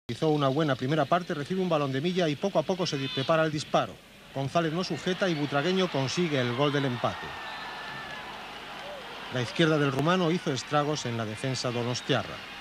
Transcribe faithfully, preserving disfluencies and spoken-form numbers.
Hizo una buena primera parte, recibe un balón de milla y poco a poco se prepara el disparo. González no sujeta y Butragueño consigue el gol del empate. La izquierda del rumano hizo estragos en la defensa donostiarra.